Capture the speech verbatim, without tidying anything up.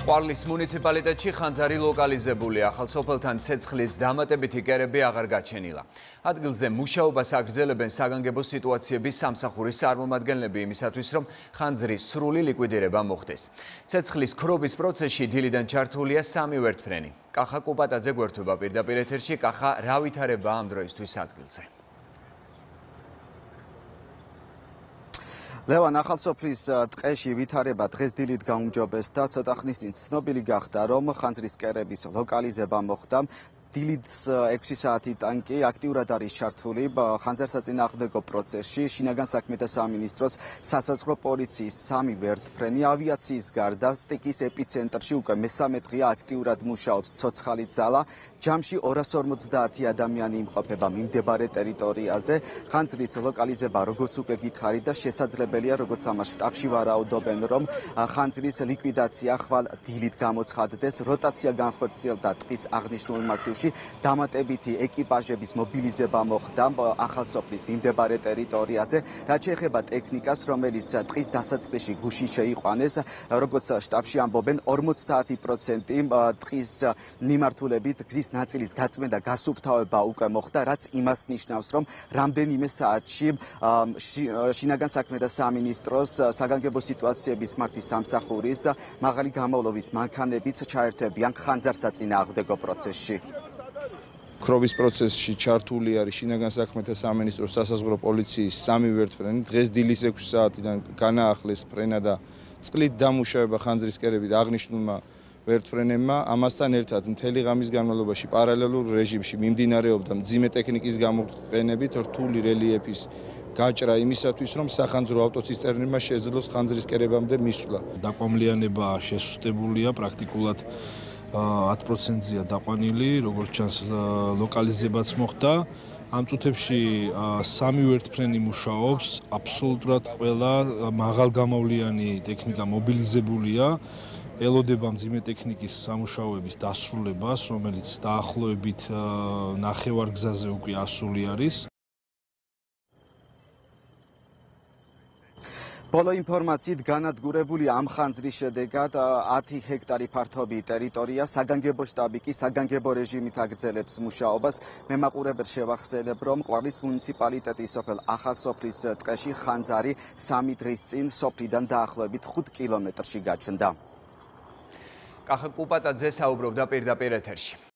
ყვარლის მუნიციპალიტეტში ხანძარი ლოკალიზებულია, ახალსოფელთან ცეცხლის დამატებითი კერები აღარ გაჩენილა. ადგილზე მუშაობას აგრძელებენ საგანგებო სიტუაციების სამსახურის წარმომადგენლები იმისათვის, რომ ხანძრის სრული ლიკვიდირება მოხდეს. ცეცხლის ქრობის პროცესში დილიდან ჩართულია სამი ვერტმფრენი. კახა კუპატაძე გვერდება პირდაპირ ეთერში. კახა, რა ვითარებაა ამ დროისთვის ადგილზე? ლევან, ახალსოფლის ტყეში ვითარება დღეს დილით გაუმჯობესდა. ცოტა ხნის წინ ცნობილი გახდა, რომ ხანძრის კერების ლოკალიზება მოხდა. დილით ექვსი საათი ტანკი აქტიურად არის ჩართული ხანძარსაწინააღმდეგო პროცესში. შინაგან საქმეთა სამინისტროს სასაზღვრო პოლიციის სამი ვერტმფრენი, ავიაციის გარდა სტიკის ეპიცენტრში უკვე მესამე დღეა აქტიურად მუშაობს ცოცხალი ძალა. ჯამში ორას ორმოცდაათი ადამიანი იმყოფება მიმდებარე ტერიტორიაზე. ხანძრის ლოკალიზება, როგორც უკვე გითხარით და შესაძლებელია, როგორც ამას შტაბში ვარაუდობენ, რომ ხანძრის ლიკვიდაცია ხვალ დილით გამოცხადდეს. როტაცია განხორციელდა ტყის აღნიშნულ მასივში. დამატებითი ეკიპაჟების მობილიზება მოხდა ახალსოფლის მიმდებარე ტერიტორიაზე. რაც შეეხება ტექნიკას, რომელიც ტყის დასაწყისში გუშინ შეიყვანეს, როგორც შტაბში ამბობენ, ორმოცდაათი პროცენტი ტყის მიმართულებით გზის ნაწილის გაწმენდა გასუფთავება უკვე მოხდა, რაც იმას ნიშნავს, რომ რამდენიმე საათში შინაგან საქმეთა სამინისტროს საგანგებო სიტუაციების მართვის სამსახურის მაღალი გამოვლობის მანქანებიც ჩაერთვებიან ხანძარსაწინააღმდეგო პროცესში. ქრობის პროცესში ჩართული არის შინაგან საქმეთა სამინისტროს სასაზღვრო პოლიციის სამი ვერტმფრენი. დღეს დილის ექვსი საათიდან განაახლეს ფრენა და წყლით დამუშავება ხანძრის კერებით აღნიშნულმა ვერტმფრენებმა. ამასთან ერთად მთელი ღამის განმავლობაში პარალელურ რეჟიმში მიმდინარეობდა მძიმე ტექნიკის გამოყენებით რთული რელიეფის გაჭრა იმისათვის, რომ სახანძრო ავტოცისტერნებმა შეძლოს ხანძრის კერებამდე მისვლა. დაკვამლიანება შესუსტებულია პრაქტიკულად ათ პროცენტზეა დაყვანილი, როგორც ჩანს ლოკალიზებაც მოხდა. ამ წუთებში სამი ვერტმფრენი მუშაობს, აბსოლუტურად ყველა მაღალგამოვლიანი ტექნიკა მობილიზებულია. ელოდება მძიმე ტექნიკის სამუშაოების დასრულებას, რომელიც დაახლოებით ნახევარგზაზე უკვე ასული არის. ბოლო ინფორმაციით განადგურებული ამ ხანძრის შედეგად ათი ჰექტარი ფართობი ტერიტორია საგანგებო შტაბი კი საგანგებო რეჟიმით აგრძელებს მუშაობას. მემაყურებელს შევახსენებ, რომ ყვარლის მუნიციპალიტეტის სოფელ ახალსოფლის ტყეში ხანძარი სამი დღის წინ სოფლიდან დაახლოებით ხუთ კილომეტრში გაჩნდა. კახა კუპატაძე საუბრობდა პირდაპირ ეთერში.